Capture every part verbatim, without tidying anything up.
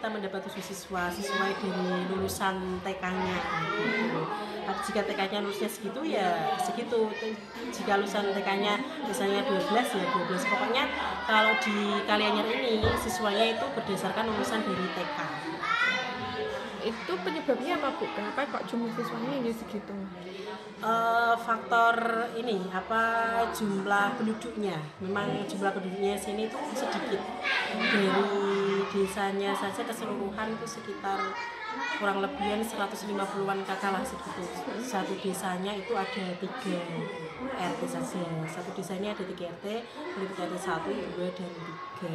kita mendapat tujuh siswa sesuai dari lulusan T K-nya. Gitu. Jika T K-nya lulusnya segitu ya segitu. Jika lulusan T K-nya misalnya dua belas ya dua belas. Pokoknya kalau di Kalianyar ini siswanya itu berdasarkan lulusan dari T K. Itu penyebabnya apa Bu? Kenapa kok jumlah siswanya hanya segitu? Uh, faktor ini apa jumlah penduduknya, memang jumlah penduduknya sini itu sedikit. Dari desanya saja keseluruhan itu sekitar kurang lebihan seratus lima puluhan kakak lah segitu. Satu desanya itu ada tiga R T saja. Satu desanya ada tiga R T, R T satu, dua dan tiga.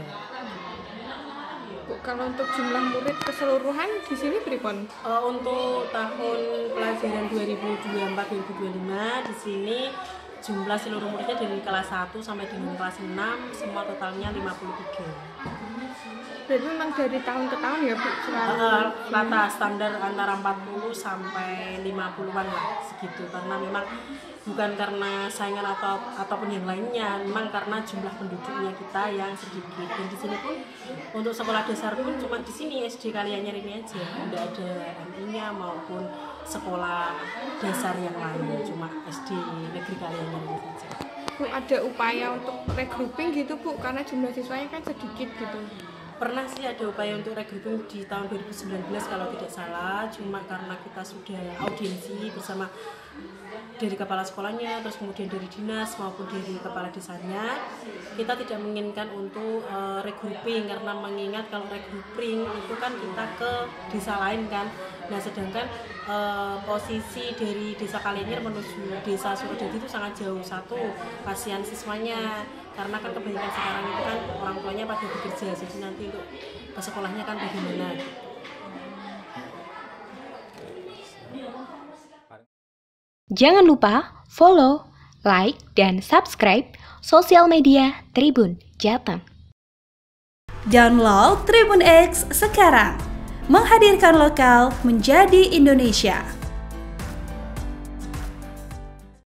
Bu, kalau untuk jumlah murid keseluruhan di sini berapaan? Uh, untuk tahun pelajaran dua ribu dua puluh empat dua ribu dua puluh lima di sini jumlah seluruh muridnya dari kelas satu sampai dengan kelas enam semua totalnya lima puluh tiga. Berarti memang dari tahun ke tahun ya Bu? Uh, rata standar antara empat puluh sampai lima puluhan lah segitu, karena memang bukan karena saingan atau ataupun yang lainnya, memang karena jumlah penduduknya kita yang sedikit. Dan di sini pun untuk sekolah dasar pun cuma di sini S D Kalianyar ini aja, tidak ada M I-nya maupun sekolah dasar yang lain, cuma S D Negeri Kalianyar ini saja. Bu, ada upaya untuk regrouping gitu Bu, karena jumlah siswanya kan sedikit gitu. Pernah sih ada upaya untuk regrouping di tahun dua ribu sembilan belas kalau tidak salah, cuma karena kita sudah audiensi bersama dari kepala sekolahnya, terus kemudian dari dinas maupun dari kepala desanya, kita tidak menginginkan untuk uh, regrouping, karena mengingat kalau regrouping itu kan kita ke desa lain kan. Nah sedangkan uh, posisi dari desa Kalianyar menuju desa Surodadi itu sangat jauh. Satu, kasihan siswanya, karena kan kebanyakan sekarang itu kan orang tuanya pada bekerja, jadi nanti untuk ke sekolahnya kan bagaimana. Jangan lupa follow, like, dan subscribe sosial media Tribun Jateng. Download Tribun X sekarang, menghadirkan lokal menjadi Indonesia.